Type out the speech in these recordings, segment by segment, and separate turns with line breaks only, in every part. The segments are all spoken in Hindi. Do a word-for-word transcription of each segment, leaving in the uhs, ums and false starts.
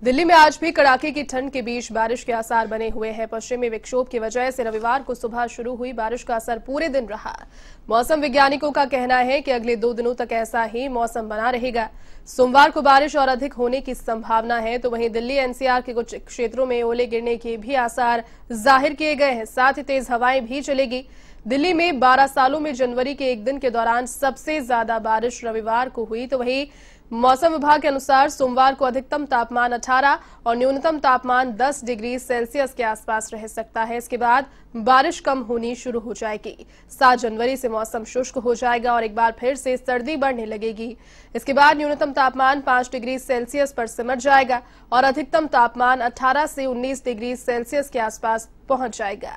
दिल्ली में आज भी कड़ाके की ठंड के बीच बारिश के आसार बने हुए हैं। पश्चिमी विक्षोभ की वजह से रविवार को सुबह शुरू हुई बारिश का असर पूरे दिन रहा। मौसम वैज्ञानिकों का कहना है कि अगले दो दिनों तक ऐसा ही मौसम बना रहेगा। सोमवार को बारिश और अधिक होने की संभावना है, तो वहीं दिल्ली एनसीआर के कुछ क्षेत्रों में ओले गिरने के भी आसार जाहिर किए गए हैं। साथ ही तेज हवाएं भी चलेगी। दिल्ली में बारह सालों में जनवरी के एक दिन के दौरान सबसे ज्यादा बारिश रविवार को हुई, तो वहीं मौसम विभाग के अनुसार सोमवार को अधिकतम तापमान अठारह और न्यूनतम तापमान दस डिग्री सेल्सियस के आसपास रह सकता है। इसके बाद बारिश कम होनी शुरू हो जाएगी। सात जनवरी से मौसम शुष्क हो जाएगा और एक बार फिर से सर्दी बढ़ने लगेगी। इसके बाद न्यूनतम तापमान पांच डिग्री सेल्सियस पर सिमट जाएगा और अधिकतम तापमान अठारह से उन्नीस डिग्री सेल्सियस के आसपास पहुंच जाएगा।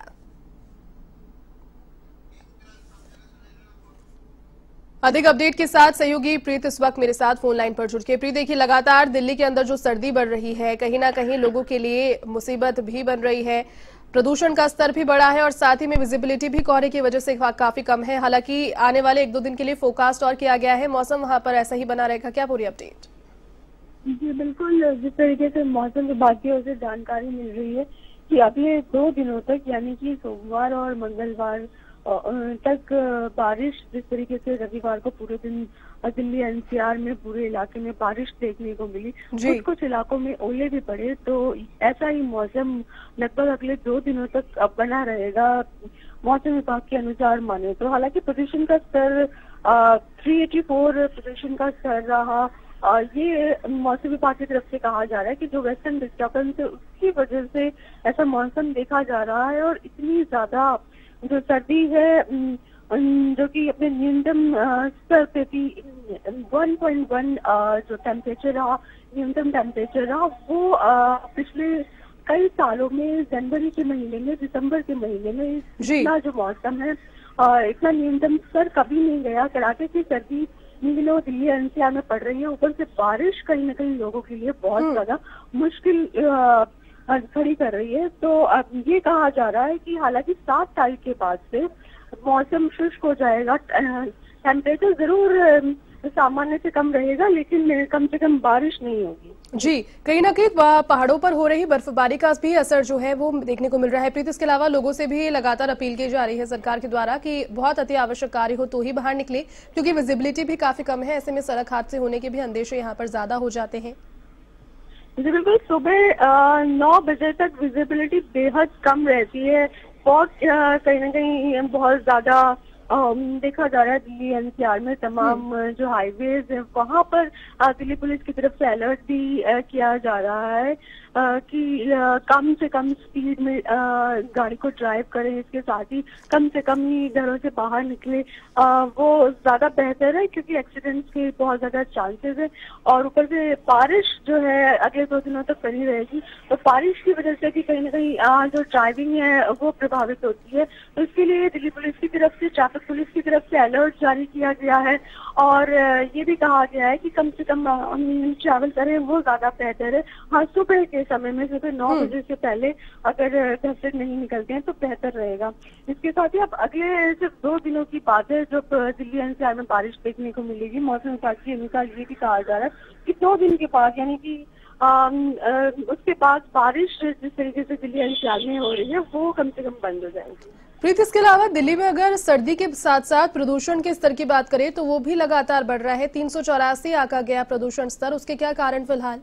अधिक अपडेट के साथ सहयोगी प्रीत इस वक्त मेरे साथ फोन लाइन पर जुड़ के। प्रीत, देखिए लगातार दिल्ली के अंदर जो सर्दी बढ़ रही है, कहीं ना कहीं लोगों के लिए मुसीबत भी बन रही है। प्रदूषण का स्तर भी बढ़ा है और साथ ही में विजिबिलिटी भी कोहरे की वजह से काफी कम है। हालांकि आने वाले एक दो दिन के लिए फोरकास्ट और किया गया है, मौसम वहां पर ऐसा ही बना रहेगा, क्या पूरी अपडेट?
जी बिल्कुल, जिस तरीके से मौसम विभाग की ओर से जानकारी मिल रही है कि अगले दो दिनों तक यानी कि सोमवार और मंगलवार तक बारिश, जिस तरीके से रविवार को पूरे दिन दिल्ली एनसीआर में पूरे इलाके में बारिश देखने को मिली, कुछ कुछ इलाकों में ओले भी पड़े, तो ऐसा ही मौसम लगभग अगले दो दिनों तक बना रहेगा मौसम विभाग के अनुसार माने तो। हालांकि प्रदूषण का स्तर थ्री एटी फोर प्रदूषण का स्तर रहा। आ, ये मौसम विभाग की तरफ से कहा जा रहा है कि जो वेस्टर्न डिस्टर्बेंस है उसकी वजह से ऐसा मौसम देखा जा रहा है और इतनी ज्यादा जो सर्दी है जो कि अपने न्यूनतम स्तर पे भी वन पॉइंट वन जो टेम्परेचर रहा, न्यूनतम टेम्परेचर रहा, वो पिछले कई सालों में जनवरी के महीने में, दिसंबर के महीने में इतना जो मौसम है इतना न्यूनतम स्तर कभी नहीं गया। कड़ाके की सर्दी इन दिनों दिल्ली एनसीआर में पड़ रही है, ऊपर से बारिश कहीं ना कहीं लोगों के लिए बहुत ज्यादा मुश्किल खड़ी कर रही है। तो अब ये कहा जा रहा है कि हालांकि सात तारीख के बाद से मौसम शुष्क हो जाएगा, टेम्परेचर जरूर सामान्य से कम रहेगा लेकिन कम से कम बारिश नहीं होगी।
जी, कहीं ना कहीं पहाड़ों पर हो रही बर्फबारी का भी असर जो है वो देखने को मिल रहा है। प्रीत, इसके अलावा लोगों से भी लगातार अपील की जा रही है सरकार के द्वारा कि बहुत अति आवश्यक कार्य हो तो ही बाहर निकले, क्योंकि विजिबिलिटी भी काफी कम है। ऐसे में सड़क हादसे होने के भी अंदेशे यहाँ पर ज्यादा हो जाते हैं।
जी बिल्कुल, सुबह नौ बजे तक विजिबिलिटी बेहद कम रहती है। फॉग कहीं ना कहीं बहुत ज्यादा देखा जा रहा है दिल्ली एनसीआर में। तमाम जो हाईवेज है वहां पर दिल्ली पुलिस की तरफ से अलर्ट भी किया जा रहा है कि कम से कम स्पीड में गाड़ी को ड्राइव करें, इसके साथ ही कम से कम ही घरों से बाहर निकले, वो ज्यादा बेहतर है क्योंकि एक्सीडेंट्स के बहुत ज्यादा चांसेस है। और ऊपर से बारिश जो है अगले दो दिनों तक बनी रहेगी, तो बारिश की वजह से भी कहीं ना कहीं जो ड्राइविंग है वो प्रभावित होती है। तो इसके लिए दिल्ली पुलिस की तरफ से, ट्रैफिक पुलिस की तरफ से अलर्ट जारी किया गया है और ये भी कहा गया है कि कम से कम ट्रैवल करें, वो ज्यादा बेहतर है। हाँ, सुबह के समय में सुबह नौ बजे से पहले अगर घर से नहीं निकलते हैं तो बेहतर रहेगा। इसके साथ ही अब अगले सिर्फ दो दिनों की बात है जब दिल्ली एनसीआर में बारिश देखने को मिलेगी। मौसम विभाग के अनुसार ये भी कहा जा रहा है कि दो दिन के बाद यानी कि उसके बाद बारिश जिस तरीके से दिल्ली एनसीआर में हो रही है वो कम से कम बंद हो जाएगी।
प्रीत, इसके अलावा दिल्ली में अगर सर्दी के साथ साथ प्रदूषण के स्तर की बात करें तो वो भी लगातार बढ़ रहा है। तीन सौ चौरासी आंका गया प्रदूषण स्तर, उसके क्या कारण फिलहाल?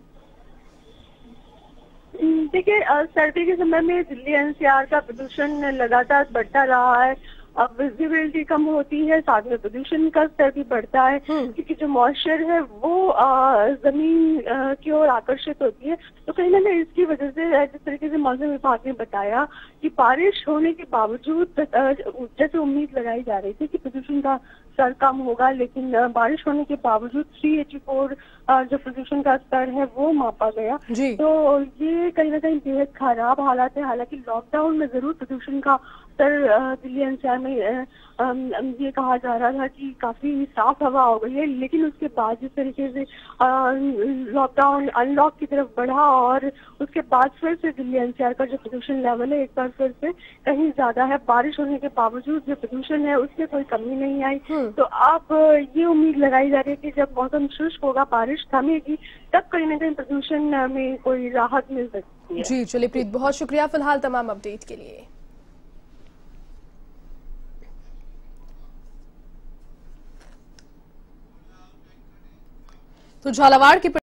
देखिए, सर्दी के समय में दिल्ली एनसीआर का प्रदूषण लगातार बढ़ता रहा है। अब विजिबिलिटी कम होती है, साथ में प्रदूषण का स्तर भी बढ़ता है क्योंकि जो मॉइस्चर है वो आ, जमीन आ, की ओर आकर्षित होती है। तो कहीं ना कहीं इसकी वजह से जिस तरीके से मौसम विभाग ने बताया कि बारिश होने के बावजूद जैसे उम्मीद लगाई जा रही थी कि प्रदूषण का स्तर कम होगा, लेकिन बारिश होने के बावजूद थ्री एटी फोर जो प्रदूषण का स्तर है वो मापा गया। तो ये कहीं ना कहीं बेहद खराब हालात है। हालांकि लॉकडाउन में जरूर प्रदूषण का अक्सर दिल्ली एन सी आर में अ, अम, ये कहा जा रहा था कि काफी साफ हवा हो गई है, लेकिन उसके बाद जिस तरीके से लॉकडाउन अनलॉक की तरफ बढ़ा और उसके बाद फिर से दिल्ली एन सी आर का जो प्रदूषण लेवल है एक बार फिर से कहीं ज्यादा है। बारिश होने के बावजूद जो प्रदूषण है उसमें कोई कमी नहीं आई। तो आप ये उम्मीद लगाई जा रही है कि जब मौसम शुष्क होगा, बारिश थमेगी, तब कहीं ना कहीं प्रदूषण में कोई राहत मिल सकती है।
जी चलिए प्रीत, बहुत शुक्रिया फिलहाल तमाम अपडेट के लिए। तो झालावाड़ की